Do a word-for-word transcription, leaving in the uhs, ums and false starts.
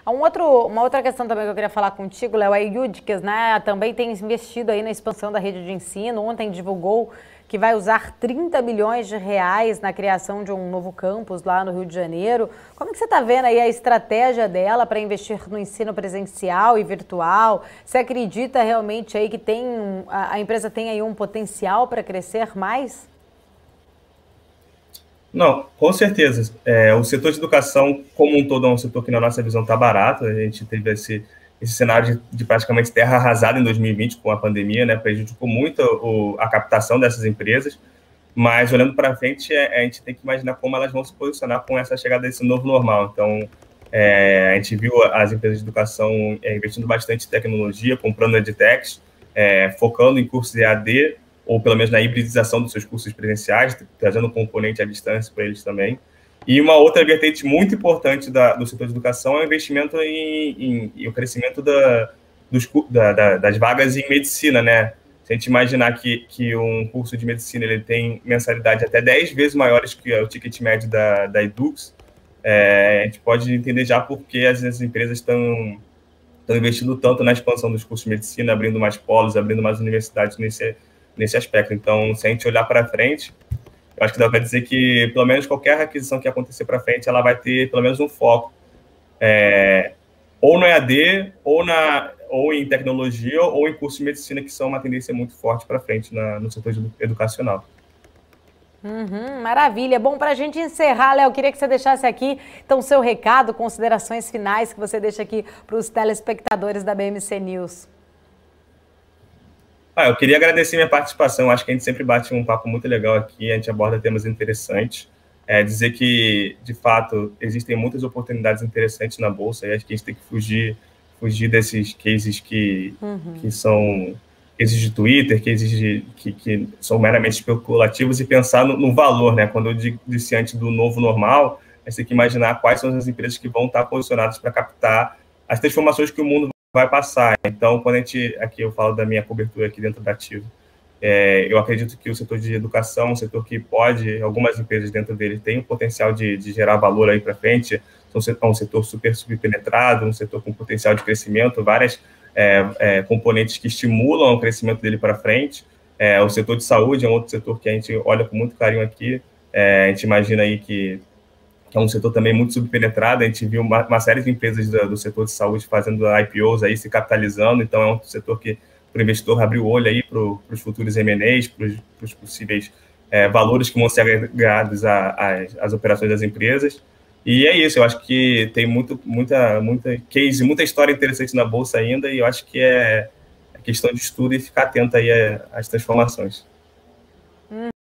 Um outro, uma outra questão também que eu queria falar contigo, Léo, é a Yudkis, né? Também tem investido aí na expansão da rede de ensino. Ontem divulgou que vai usar trinta milhões de reais na criação de um novo campus lá no Rio de Janeiro. Como que você está vendo aí a estratégia dela para investir no ensino presencial e virtual? Você acredita realmente aí que tem, a, a empresa tem aí um potencial para crescer mais? Não, com certeza. É, o setor de educação, como um todo, é um setor que, na nossa visão, está barato. A gente teve esse, esse cenário de, de praticamente terra arrasada em dois mil e vinte com a pandemia, né? Prejudicou muito o, a captação dessas empresas. Mas, olhando para frente, é, a gente tem que imaginar como elas vão se posicionar com essa chegada desse novo normal. Então, é, a gente viu as empresas de educação é, investindo bastante em tecnologia, comprando edtechs, é, focando em cursos E A D, ou pelo menos na hibridização dos seus cursos presenciais, trazendo um componente à distância para eles também. E uma outra vertente muito importante da, do setor de educação é o investimento em, em, em o crescimento da, dos, da, da, das vagas em medicina, né? Se a gente imaginar que, que um curso de medicina ele tem mensalidade até dez vezes maiores que o ticket médio da, da Edux, é, a gente pode entender já por que as, as empresas estão estão investindo tanto na expansão dos cursos de medicina, abrindo mais polos, abrindo mais universidades nesse, nesse aspecto. Então, se a gente olhar para frente, eu acho que dá para dizer que, pelo menos, qualquer aquisição que acontecer para frente, ela vai ter, pelo menos, um foco. É, ou no E A D, ou, na, ou em tecnologia, ou em curso de medicina, que são uma tendência muito forte para frente na, no setor educacional. Uhum, maravilha. Bom, para a gente encerrar, Léo, queria que você deixasse aqui, então, seu recado, considerações finais que você deixa aqui para os telespectadores da B M C News. Ah, eu queria agradecer minha participação. Acho que a gente sempre bate um papo muito legal aqui, a gente aborda temas interessantes. É, dizer que, de fato, existem muitas oportunidades interessantes na Bolsa e acho que a gente tem que fugir, fugir desses cases que, uhum. que são cases de Twitter, cases de, que, que são meramente especulativos e pensar no, no valor, né? Quando eu disse antes do novo normal, a gente tem que imaginar quais são as empresas que vão estar posicionadas para captar as transformações que o mundo vai passar. Então, quando a gente, aqui eu falo da minha cobertura aqui dentro da Ativo, é, eu acredito que o setor de educação é um setor que pode, algumas empresas dentro dele têm o potencial de, de gerar valor aí para frente, é um setor super subpenetrado, um setor com potencial de crescimento, várias é, é, componentes que estimulam o crescimento dele para frente. É, o setor de saúde é um outro setor que a gente olha com muito carinho aqui, é, a gente imagina aí que que é um setor também muito subpenetrado. A gente viu uma, uma série de empresas do, do setor de saúde fazendo I P Os aí, se capitalizando, então é um setor que para o investidor abrir o olho aí para os futuros M and As, para os possíveis é, valores que vão ser agregados às operações das empresas. E é isso, eu acho que tem muito, muita, muita case, muita história interessante na Bolsa ainda, e eu acho que é questão de estudo e ficar atento aí às transformações.